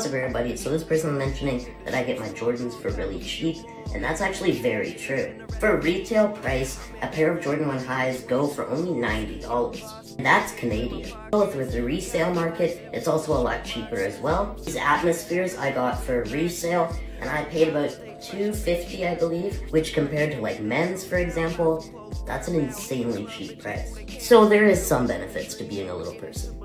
What's up everybody, so this person mentioning that I get my Jordans for really cheap, and that's actually very true. For retail price, a pair of Jordan 1 highs go for only $90, and that's Canadian. Both with the resale market, it's also a lot cheaper as well. These Atmospheres I got for resale, and I paid about $250 I believe, which compared to like men's for example, that's an insanely cheap price. So there is some benefits to being a little person.